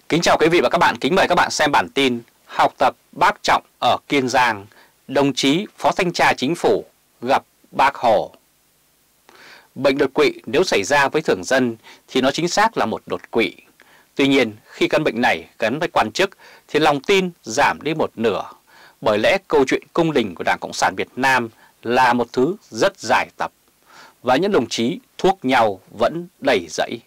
Kính chào quý vị và các bạn, kính mời các bạn xem bản tin học tập Bác Trọng ở Kiên Giang, đồng chí Phó Thanh tra Chính phủ gặp Bác Hồ. Bệnh đột quỵ nếu xảy ra với thường dân thì nó chính xác là một đột quỵ. Tuy nhiên, khi căn bệnh này gắn với quan chức thì lòng tin giảm đi một nửa, bởi lẽ câu chuyện cung đình của Đảng Cộng sản Việt Nam là một thứ rất dài tập, và những đồng chí thuốc nhau vẫn đầy rẫy.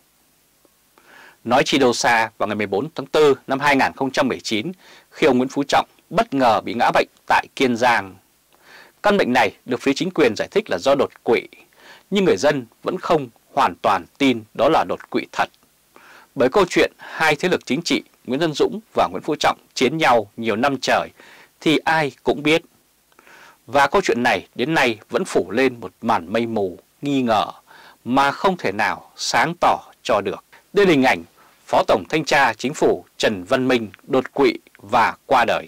Nói chi đâu xa, vào ngày 14 tháng 4 năm 2019, khi ông Nguyễn Phú Trọng bất ngờ bị ngã bệnh tại Kiên Giang. Căn bệnh này được phía chính quyền giải thích là do đột quỵ, nhưng người dân vẫn không hoàn toàn tin đó là đột quỵ thật. Bởi câu chuyện hai thế lực chính trị Nguyễn Tân Dũng và Nguyễn Phú Trọng chiến nhau nhiều năm trời thì ai cũng biết. Và câu chuyện này đến nay vẫn phủ lên một màn mây mù, nghi ngờ mà không thể nào sáng tỏ cho được. Đây là hình ảnh Phó Tổng Thanh tra Chính phủ Trần Văn Minh đột quỵ và qua đời.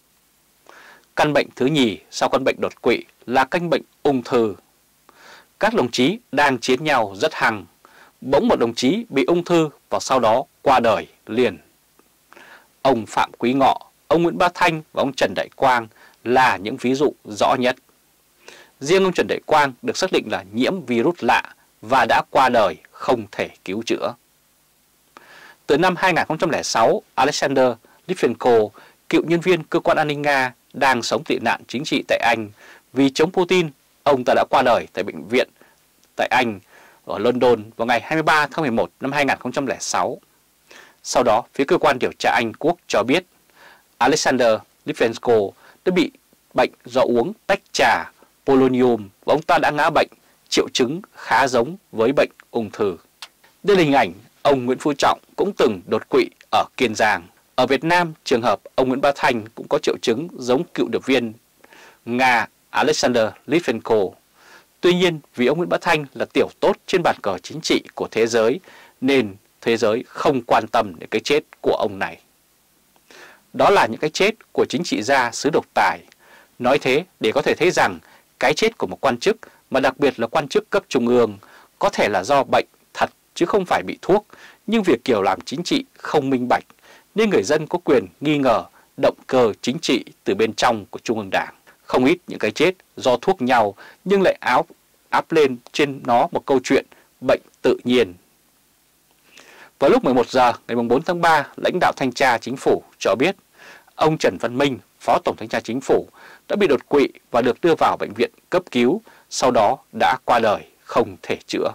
Căn bệnh thứ nhì sau căn bệnh đột quỵ là căn bệnh ung thư. Các đồng chí đang chiến nhau rất hăng, bỗng một đồng chí bị ung thư và sau đó qua đời liền. Ông Phạm Quý Ngọ, ông Nguyễn Bá Thanh và ông Trần Đại Quang là những ví dụ rõ nhất. Riêng ông Trần Đại Quang được xác định là nhiễm virus lạ và đã qua đời không thể cứu chữa. Từ năm 2006, Alexander Litvenko, cựu nhân viên cơ quan an ninh Nga đang sống tị nạn chính trị tại Anh vì chống Putin, ông ta đã qua đời tại bệnh viện tại Anh ở London vào ngày 23 tháng 11 năm 2006. Sau đó, phía cơ quan điều tra Anh Quốc cho biết Alexander Litvenko đã bị bệnh do uống tách trà polonium và ông ta đã ngã bệnh, triệu chứng khá giống với bệnh ung thư. Đây là hình ảnh ông Nguyễn Phú Trọng cũng từng đột quỵ ở Kiên Giang. Ở Việt Nam, trường hợp ông Nguyễn Bá Thanh cũng có triệu chứng giống cựu điệp viên Nga Alexander Litvenko. Tuy nhiên, vì ông Nguyễn Bá Thanh là tiểu tốt trên bàn cờ chính trị của thế giới, nên thế giới không quan tâm đến cái chết của ông này. Đó là những cái chết của chính trị gia xứ độc tài. Nói thế để có thể thấy rằng cái chết của một quan chức, mà đặc biệt là quan chức cấp trung ương, có thể là do bệnh thật chứ không phải bị thuốc, nhưng việc kiểu làm chính trị không minh bạch, nên người dân có quyền nghi ngờ động cơ chính trị từ bên trong của Trung ương Đảng. Không ít những cái chết do thuốc nhau nhưng lại áp lên trên nó một câu chuyện bệnh tự nhiên. Vào lúc 11 giờ ngày 4 tháng 3, lãnh đạo Thanh tra Chính phủ cho biết ông Trần Văn Minh, Phó Tổng Thanh tra Chính phủ, đã bị đột quỵ và được đưa vào bệnh viện cấp cứu, sau đó đã qua đời không thể chữa.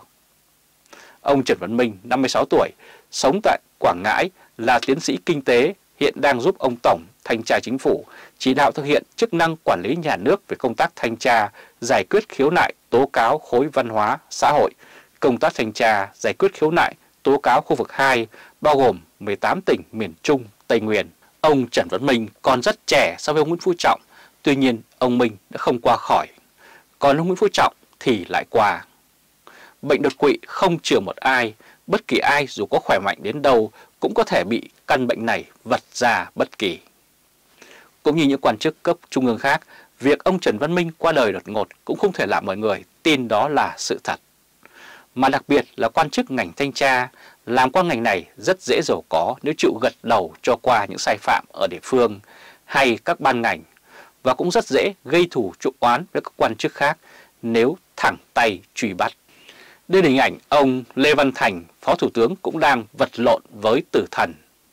Ông Trần Văn Minh, 56 tuổi, sống tại Quảng Ngãi, là tiến sĩ kinh tế, hiện đang giúp ông Tổng Thanh tra Chính phủ chỉ đạo thực hiện chức năng quản lý nhà nước về công tác thanh tra, giải quyết khiếu nại, tố cáo khối văn hóa, xã hội, công tác thanh tra, giải quyết khiếu nại, tố cáo khu vực 2, bao gồm 18 tỉnh miền Trung, Tây Nguyên. Ông Trần Văn Minh còn rất trẻ so với ông Nguyễn Phú Trọng, tuy nhiên ông Minh đã không qua khỏi, còn ông Nguyễn Phú Trọng thì lại qua. Bệnh đột quỵ không chừa một ai, bất kỳ ai dù có khỏe mạnh đến đâu cũng có thể bị căn bệnh này vật ra bất kỳ. Cũng như những quan chức cấp trung ương khác, việc ông Trần Văn Minh qua đời đột ngột cũng không thể làm mọi người tin đó là sự thật. Mà đặc biệt là quan chức ngành thanh tra, làm qua ngành này rất dễ giàu có nếu chịu gật đầu cho qua những sai phạm ở địa phương hay các ban ngành, và cũng rất dễ gây thù chuốc oán với các quan chức khác nếu thẳng tay truy bắt. Đây là hình ảnh ông Lê Văn Thành, Phó Thủ tướng cũng đang vật lộn với tử thần.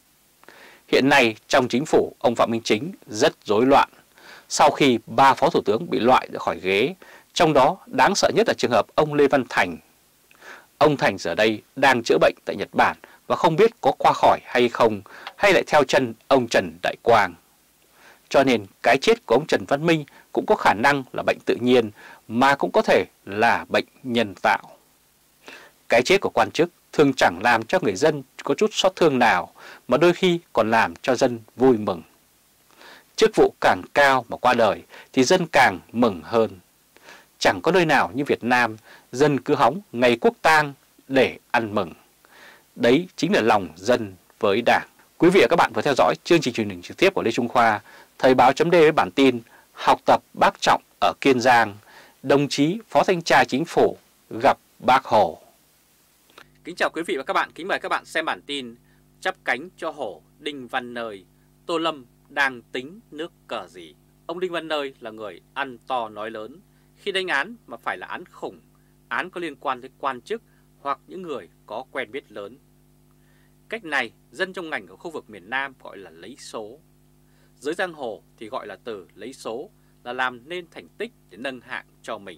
Hiện nay trong chính phủ, ông Phạm Minh Chính rất rối loạn sau khi 3 Phó Thủ tướng bị loại ra khỏi ghế, trong đó đáng sợ nhất là trường hợp ông Lê Văn Thành. Ông Thành giờ đây đang chữa bệnh tại Nhật Bản và không biết có qua khỏi hay không, hay lại theo chân ông Trần Đại Quang. Cho nên cái chết của ông Trần Văn Minh cũng có khả năng là bệnh tự nhiên, mà cũng có thể là bệnh nhân tạo. Cái chết của quan chức thường chẳng làm cho người dân có chút xót thương nào, mà đôi khi còn làm cho dân vui mừng. Chức vụ càng cao mà qua đời thì dân càng mừng hơn. Chẳng có nơi nào như Việt Nam, dân cứ hóng ngày quốc tang để ăn mừng. Đấy chính là lòng dân với Đảng. Quý vị và các bạn vừa theo dõi chương trình truyền hình trực tiếp của Lê Trung Khoa, Thời báo chấm với bản tin học tập Bác Trọng ở Kiên Giang, đồng chí Phó Thanh tra Chính phủ gặp Bác Hồ. Kính chào quý vị và các bạn, kính mời các bạn xem bản tin Chắp cánh cho hổ Đinh Văn Nơi, Tô Lâm đang tính nước cờ gì? Ông Đinh Văn Nơi là người ăn to nói lớn, khi đánh án mà phải là án khủng, án có liên quan tới quan chức hoặc những người có quen biết lớn. Cách này dân trong ngành ở khu vực miền Nam gọi là lấy số. Giới giang hồ thì gọi là từ lấy số, là làm nên thành tích để nâng hạng cho mình.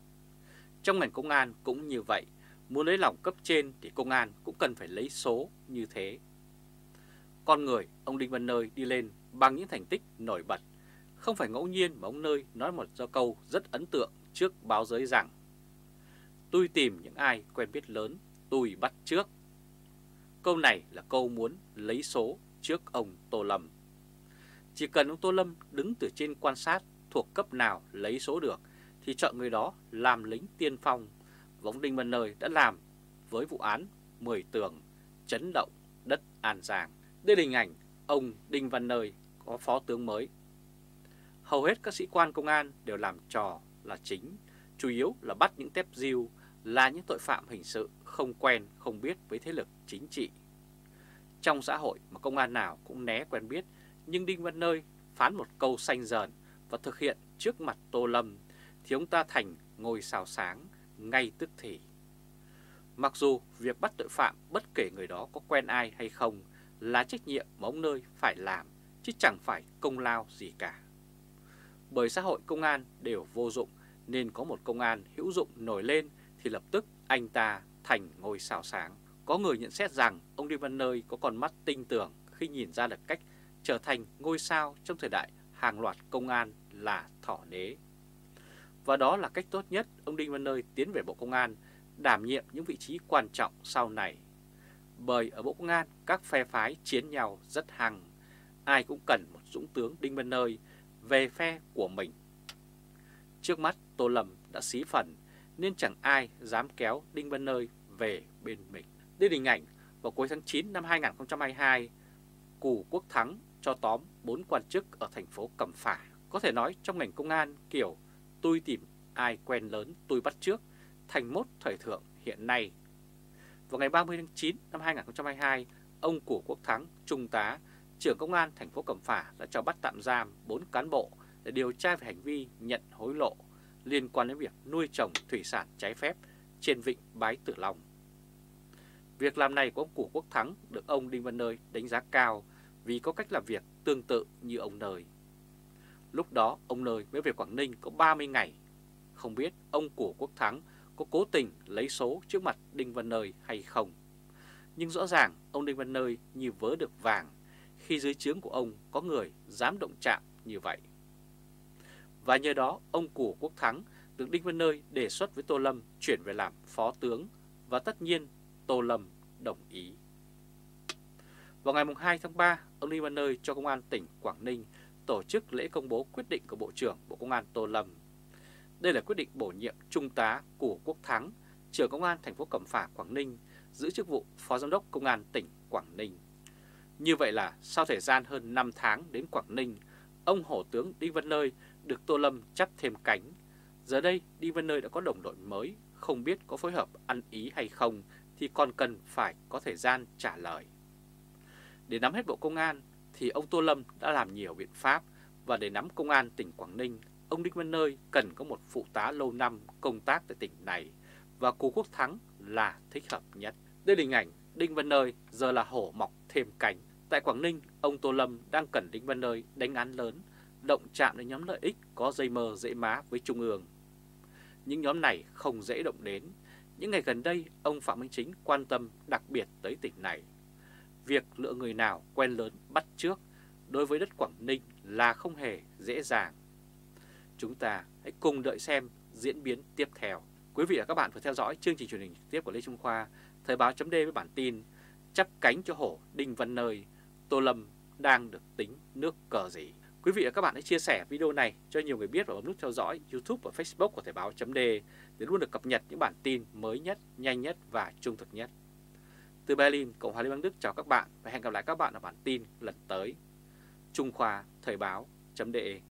Trong ngành công an cũng như vậy, muốn lấy lòng cấp trên thì công an cũng cần phải lấy số như thế. Con người ông Đinh Văn Nơi đi lên bằng những thành tích nổi bật. Không phải ngẫu nhiên mà ông Nơi nói một câu rất ấn tượng trước báo giới rằng: tôi tìm những ai quen biết lớn, tôi bắt trước. Câu này là câu muốn lấy số trước ông Tô Lâm. Chỉ cần ông Tô Lâm đứng từ trên quan sát thuộc cấp nào lấy số được thì chọn người đó làm lính tiên phong. Và ông Đinh Văn Nơi đã làm với vụ án 10 tường chấn động đất An Giang. Đây là hình ảnh ông Đinh Văn Nơi có phó tướng mới. Hầu hết các sĩ quan công an đều làm trò là chính, chủ yếu là bắt những tép diêu, là những tội phạm hình sự không quen không biết với thế lực chính trị. Trong xã hội mà công an nào cũng né quen biết, nhưng Đinh Văn Nơi phán một câu xanh dờn và thực hiện trước mặt Tô Lâm thì ông ta thành ngôi sao sáng ngay tức thì. Mặc dù việc bắt tội phạm bất kể người đó có quen ai hay không là trách nhiệm mà ông Nơi phải làm, chứ chẳng phải công lao gì cả. Bởi xã hội công an đều vô dụng, nên có một công an hữu dụng nổi lên thì lập tức anh ta thành ngôi sao sáng. Có người nhận xét rằng ông Đinh Văn Nơi có con mắt tinh tường khi nhìn ra được cách trở thành ngôi sao trong thời đại hàng loạt công an là thỏ đế. Và đó là cách tốt nhất ông Đinh Văn Nơi tiến về Bộ Công an, đảm nhiệm những vị trí quan trọng sau này. Bởi ở Bộ Công an các phe phái chiến nhau rất hăng, ai cũng cần một dũng tướng Đinh Văn Nơi về phe của mình. Trước mắt Tô Lâm đã xí phần nên chẳng ai dám kéo Đinh Văn Nơi về bên mình. Đây là hình ảnh vào cuối tháng 9 năm 2022, Cù Quốc Thắng cho tóm 4 quan chức ở thành phố Cẩm Phả. Có thể nói trong ngành công an kiểu tôi tìm ai quen lớn tôi bắt trước thành mốt thời thượng hiện nay. Vào ngày 30 tháng 9 năm 2022, ông Cù Quốc Thắng, Trung tá, trưởng công an thành phố Cẩm Phả đã cho bắt tạm giam 4 cán bộ để điều tra về hành vi nhận hối lộ liên quan đến việc nuôi trồng thủy sản trái phép trên vịnh Bái Tử Long. Việc làm này của ông Cù Quốc Thắng được ông Đinh Văn Nơi đánh giá cao vì có cách làm việc tương tự như ông Nơi. Lúc đó ông Nơi mới về Quảng Ninh có 30 ngày. Không biết ông Cù Quốc Thắng có cố tình lấy số trước mặt Đinh Văn Nơi hay không. Nhưng rõ ràng ông Đinh Văn Nơi như vớ được vàng khi dưới trướng của ông có người dám động chạm như vậy. Và nhờ đó ông Cù Quốc Thắng được Đinh Văn Nơi đề xuất với Tô Lâm chuyển về làm phó tướng, và tất nhiên Tô Lâm đồng ý. Vào ngày 2 tháng 3, ông Đinh Văn Nơi cho Công an tỉnh Quảng Ninh tổ chức lễ công bố quyết định của Bộ trưởng Bộ Công an Tô Lâm. Đây là quyết định bổ nhiệm Trung tá Cù Quốc Thắng, trưởng Công an thành phố Cẩm Phả, Quảng Ninh, giữ chức vụ Phó Giám đốc Công an tỉnh Quảng Ninh. Như vậy là sau thời gian hơn 5 tháng đến Quảng Ninh, ông hổ tướng Đinh Văn Nơi được Tô Lâm chắp thêm cánh. Giờ đây Đinh Văn Nơi đã có đồng đội mới, không biết có phối hợp ăn ý hay không thì còn cần phải có thời gian trả lời. Để nắm hết Bộ Công an thì ông Tô Lâm đã làm nhiều biện pháp, và để nắm Công an tỉnh Quảng Ninh, ông Đinh Văn Nơi cần có một phụ tá lâu năm công tác tại tỉnh này, và Cù Quốc Thắng là thích hợp nhất. Đây là hình ảnh Đinh Văn Nơi giờ là hổ mọc thêm cánh. Tại Quảng Ninh, ông Tô Lâm đang cần Đinh Văn Nơi đánh án lớn, động chạm đến nhóm lợi ích có dây mơ dễ má với Trung ương. Những nhóm này không dễ động đến. Những ngày gần đây, ông Phạm Minh Chính quan tâm đặc biệt tới tỉnh này. Việc lựa người nào quen lớn bắt trước đối với đất Quảng Ninh là không hề dễ dàng. Chúng ta hãy cùng đợi xem diễn biến tiếp theo. Quý vị và các bạn vừa theo dõi chương trình truyền hình trực tiếp của Lê Trung Khoa, Thời báo chấm D với bản tin chắp cánh cho hổ Đinh Văn Nơi, Tô Lâm đang được tính nước cờ gì. Quý vị và các bạn hãy chia sẻ video này cho nhiều người biết và bấm nút theo dõi YouTube và Facebook của Thời báo chấm D để luôn được cập nhật những bản tin mới nhất, nhanh nhất và trung thực nhất. Từ Berlin, Cộng hòa Liên bang Đức chào các bạn và hẹn gặp lại các bạn ở bản tin lần tới. Trung Khoa Thời báo chấm D.